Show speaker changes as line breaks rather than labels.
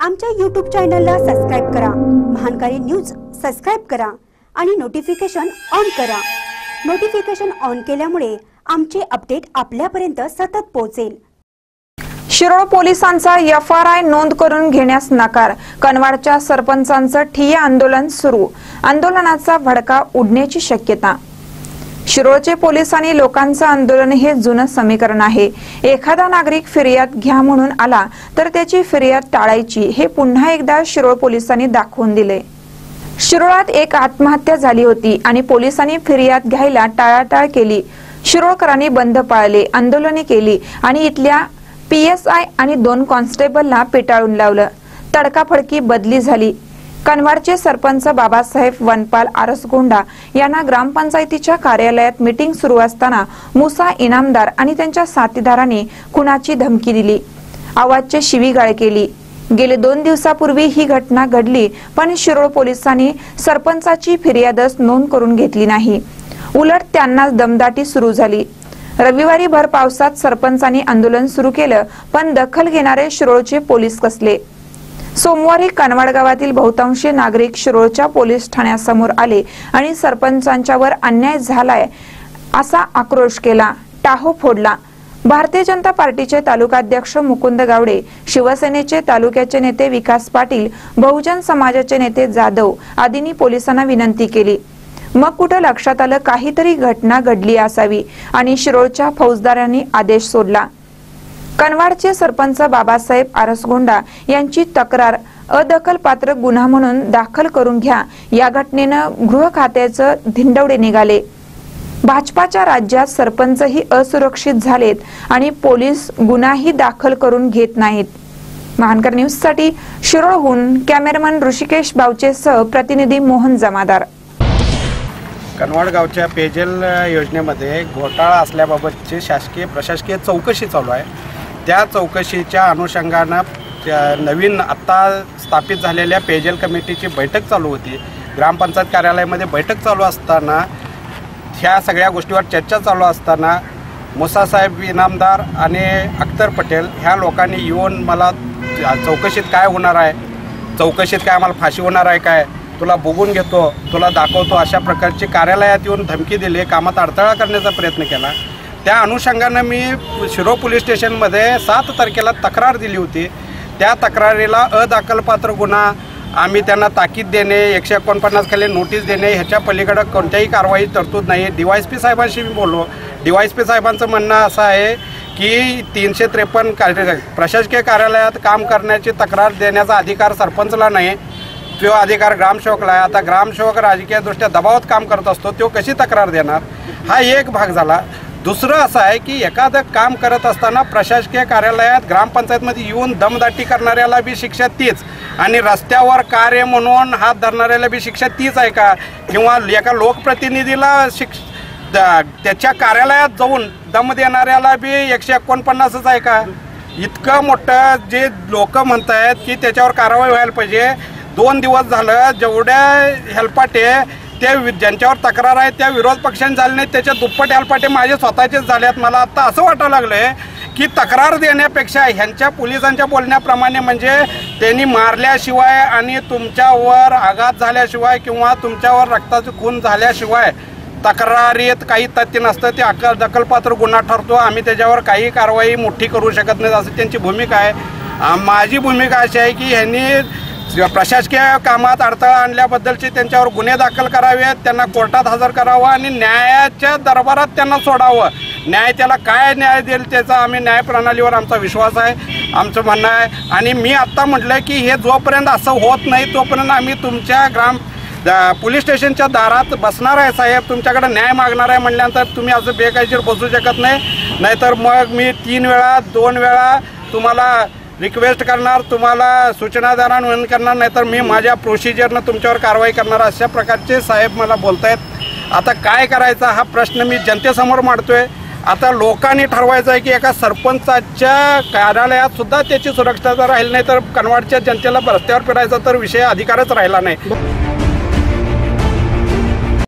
आमच्या YouTube चॅनलला subscribe करा, महानकारी न्यूज सबस्क्राइब करा आणि नोटिफिकेशन ऑन करा। नोटिफिकेशन ऑन केल्यामुळे आमचे अपडेट आपल्यापर्यंत सतत पोहोचेल।
शिरोळ पोलिसांचा FRI नोंद करून घेण्यास नकार, कनवाडच्या सरपंचांचं ठिय्या आंदोलन सुरू, आंदोलनाचा भडका उडण्याची शक्यता। शिरोळचे पोलिसांनी लोकांचं आंदोलन हे जुनं समीकरण आहे। एखादा नागरिक फिर्याद घ्या म्हणून आला तर त्याची फिर्याद टाळायची हे पुन्हा एकदा शिरोळ पोलिसांनी दाखवून दिले। शिरोळात एक आत्महत्या झाली होती आणि पोलिसांनी फिर्याद घ्यायला टाळाटाळ केली। शिरोळकरांनी बंद पाळले, आंदोलने केली आणि इथल्या PSI आणि 2 कॉन्स्टेबलला पिटाळून लावलं। तडकाफडकी बदली झाली। कनवाडचे सरपंच बाबासाहेब वनपाल आरसगोंडा यांना ग्रामपंचायतीच्या कार्यालयात मीटिंग सुरू असताना मुसा इनामदार आणि त्यांच्या साथीदारांनी खुनाची धमकी दिली, आवाजची शिवीगाळ केली। गेले 2 दिवसापूर्वी ही घटना घडली, पण शिरोळ पोलिसांनी सरपंचाची फिर्यादच नोंद करून घेतली नाही। उलट त्यांना दमदाटी सुरू झाली। रविवारी भर पावसात सरपंचांनी आंदोलन सुरू केलं, पण दखल घेणारे शिरोळचे पोलीस कसले। सोमवारी कनवाड गावातील बहुतांशी नागरिक शिरोळच्या पोलीस ठाण्यासमोर आले आणि सरपंचांच्यावर अन्याय झालाय असा आक्रोश केला, टाहो फोडला। भारतीय जनता पार्टीचे तालुकाध्यक्ष मुकुंद गावडे, शिवसेनेचे तालुक्याचे नेते विकास पाटील, बहुजन समाजाचे नेते जाधव आदींनी पोलिसांना विनंती केली। मग कुठं लक्षात आलं काहीतरी घटना घडली असावी आणि शिरोळच्या फौजदारांनी आदेश सोडला। कनवाडचे सरपंच बाबासाहेब आरसगोंडा यांची तक्रार अदखलपात्र गुन्हा म्हणून दाखल करून घ्या, या घटनेनं गृह खात्याचं धिंडवडे निघाले। भाजपाच्या राज्यात सरपंचही असुरक्षित झालेत आणि पोलीस गुन्हाही दाखल करून घेत नाहीत। महानकर न्यूज साठी शिरोळहून कॅमेरामन ऋषिकेश बावचेसह प्रतिनिधी मोहन जमादार।
कनवाड गावच्या पेयजल योजनेमध्ये घोटाळा असल्याबाबतची शासकीय प्रशासकीय चौकशी चालू आहे। त्या चौकशीच्या अनुषंगानं नवीन आत्ता स्थापित झालेल्या पेयजल कमिटीची बैठक चालू होती। ग्रामपंचायत कार्यालयामध्ये बैठक चालू असताना ह्या सगळ्या गोष्टीवर चर्चा चालू असताना मुसासाहेब इनामदार आणि अख्तर पटेल ह्या लोकांनी येऊन मला चौकशीत काय होणार आहे, चौकशीत काय आम्हाला फाशी होणार आहे, काय तुला बघून घेतो, तुला दाखवतो, अशा प्रकारची कार्यालयात येऊन धमकी दिली, कामात अडथळा करण्याचा प्रयत्न केला। त्या अनुषंगानं मी शिरोळ पोलीस स्टेशनमध्ये 7 तारखेला तक्रार दिली होती। त्या तक्रारीला अदखलपात्र गुन्हा, आम्ही त्यांना ताकीद देणे, 149 खाली नोटीस देणे, ह्याच्या पलीकडे कोणत्याही कारवाई तरतूद नाही। DYSP साहेबांशी मी बोललो। DYSP साहेबांचं म्हणणं असं आहे की 353 प्रशासकीय कार्यालयात काम करण्याची तक्रार देण्याचा अधिकार सरपंचला नाही, तो अधिकार ग्रामसेवकला आहे। आता ग्रामसेवक राजकीयदृष्ट्या दबावात काम करत असतो, तो कशी तक्रार देणार, हा एक भाग झाला। दुसरं असं आहे की एखादं काम करत असताना प्रशासकीय कार्यालयात ग्रामपंचायतमध्ये येऊन दमदाटी करणाऱ्याला बी शिक्षा तीच आणि रस्त्यावर कार्य म्हणून हात धरणाऱ्याला बी शिक्षा तीच आहे का, किंवा एका लोकप्रतिनिधीला त्याच्या कार्यालयात जाऊन दम देणाऱ्याला बी 149च आहे का? इतकं मोठं जे लोक म्हणत आहेत की त्याच्यावर कारवाई व्हायला पाहिजे। 2 दिवस झालं जेवढ्या हेलपाटे ते ज्यांच्यावर तक्रार आहे त्या विरोध पक्षांनी झाले नाहीत, त्याच्या दुप्पट हेलपाटे माझे स्वतःचेच झाले आहेत। मला आता असं वाटायला लागलंय की तक्रार देण्यापेक्षा ह्यांच्या पोलिसांच्या बोलण्याप्रमाणे म्हणजे त्यांनी मारल्याशिवाय आणि तुमच्यावर आघात झाल्याशिवाय किंवा तुमच्यावर रक्ताची खून झाल्याशिवाय तक्रारीत काही तथ्य नसतं, ते दखलपात्र गुन्हा ठरतो, आम्ही त्याच्यावर काही कारवाई मोठी करू शकत नाही, असं त्यांची भूमिका आहे। माझी भूमिका अशी आहे की ह्यांनी प्रशासकीय कामात अडथळा आणल्याबद्दलचे त्यांच्यावर गुन्हे दाखल करावेत, त्यांना कोर्टात हजर करावं आणि न्यायाच्या दरबारात त्यांना सोडावं। न्याय त्याला काय न्याय देईल त्याचा आम्ही न्याय प्रणालीवर आमचा विश्वास आहे, आमचं म्हणणं आहे। आणि मी आत्ता म्हटलं की हे जोपर्यंत असं होत नाही तोपर्यंत आम्ही तुमच्या पोलीस स्टेशनच्या दारात बसणार आहे साहेब, तुमच्याकडे न्याय मागणार आहे म्हणल्यानंतर तुम्ही असं बेकायदेशीर बसू शकत नाही, नाहीतर मग मी 3 वेळा 2 वेळा तुम्हाला रिक्वेस्ट करणार, तुम्हाला सूचना देणार, विनंती करणार, नाहीतर मी माझ्या प्रोसिजरनं तुमच्यावर कारवाई करणार, अशा प्रकारचे साहेब मला बोलतायत। आता काय करायचा हा प्रश्न मी जनतेसमोर मांडतोय। आता लोकांनी ठरवायचं आहे की एका सरपंचाच्या कार्यालयात सुद्धा त्याची सुरक्षितता राहील नाही तर कनवाडच्या जनतेला रस्त्यावर फिरायचा तर विषय अधिकारच राहिला नाही।